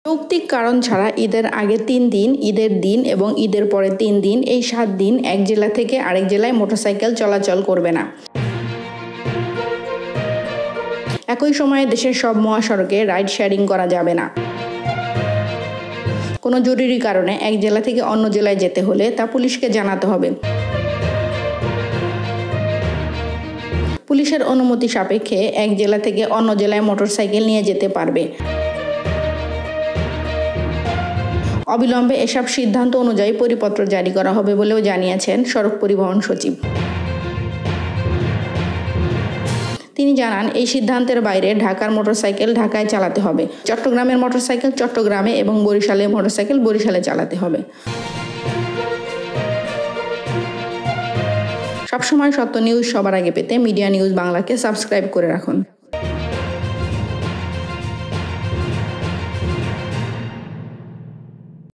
যৌক্তিক কারণ ছাড়া ঈদের আগে 3 দিন, ঈদের দিন এবং ঈদের পরে 3 দিন, এই 7 দিন এক জেলা থেকে আরেক জেলায় মোটরসাইকেল চলাচল করবে না। একই সময়ে দেশের সব মহাসড়কে রাইড শেয়ারিং করা যাবে না। কোনো জরুরি কারণে এক জেলা থেকে অন্য জেলায় যেতে হলে তা পুলিশকে জানাতে হবে। পুলিশের অনুমতি সাপেক্ষে এক জেলা থেকে অন্য জেলায় মোটরসাইকেল নিয়ে যেতে পারবে। অবিলম্বে এসব সিদ্ধান্ত অনুযায়ী পরিপত্র জারি করা হবে বলেও জানিয়েছেন সড়ক পরিবহন সচিব। তিনি জানান, এই সিদ্ধান্তের বাইরে ঢাকার মোটরসাইকেল ঢাকায় চালাতে হবে, চট্টগ্রামের মোটরসাইকেল চট্টগ্রামে এবং বরিশালের মোটরসাইকেল বরিশালে চালাতে হবে। সবসময় সত্য নিউজ সবার আগে পেতে মিডিয়া নিউজ বাংলাকে সাবস্ক্রাইব করে রাখুন।